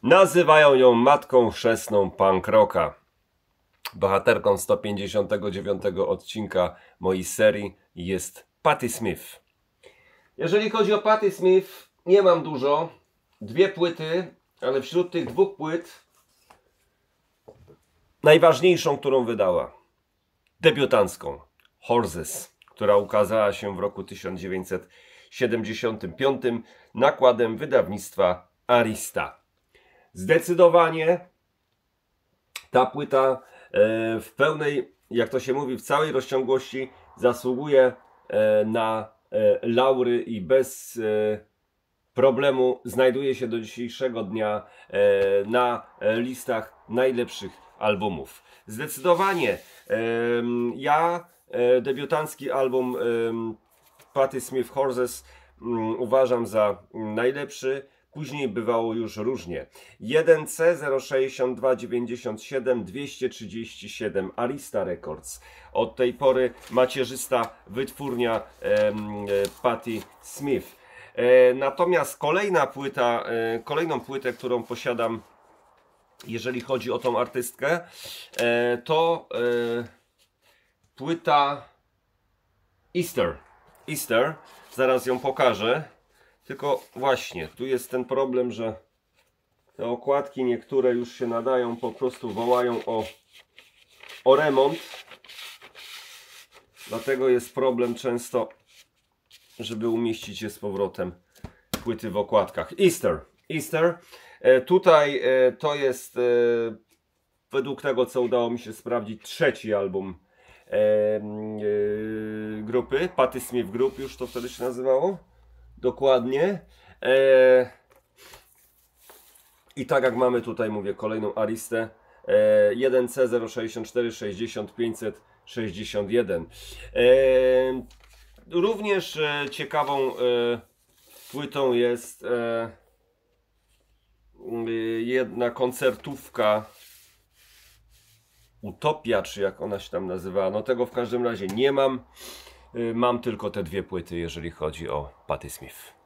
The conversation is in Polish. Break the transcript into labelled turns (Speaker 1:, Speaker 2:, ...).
Speaker 1: Nazywają ją matką chrzestną punk rocka. Bohaterką 159 odcinka mojej serii jest Patti Smith. Jeżeli chodzi o Patti Smith, nie mam dużo. 2 płyty, ale wśród tych 2 płyt najważniejszą, którą wydała, debiutancką, Horses, która ukazała się w roku 1975 nakładem wydawnictwa Arista. Zdecydowanie ta płyta w pełnej, jak to się mówi, w całej rozciągłości zasługuje na laury i bez problemu znajduje się do dzisiejszego dnia na listach najlepszych albumów. Zdecydowanie debiutancki album Patti Smith Horses uważam za najlepszy. Później bywało już różnie. 1C06297 237 Arista Records. Od tej pory macierzysta wytwórnia Patti Smith. Natomiast kolejną płytę, którą posiadam, jeżeli chodzi o tą artystkę, to płyta Easter. Zaraz ją pokażę. Tylko właśnie, tu jest ten problem, że te okładki niektóre już się nadają, po prostu wołają o remont. Dlatego jest problem często, żeby umieścić je z powrotem, płyty w okładkach. Easter. Tutaj to jest, według tego co udało mi się sprawdzić, 3. album grupy, Patti Smith Group już to wtedy się nazywało. Dokładnie. I tak jak mamy tutaj, mówię, kolejną Aristę. 1C064 60 561. Również ciekawą płytą jest jedna koncertówka Utopia, czy jak ona się tam nazywała. No tego w każdym razie nie mam. Mam tylko te 2 płyty, jeżeli chodzi o Patti Smith.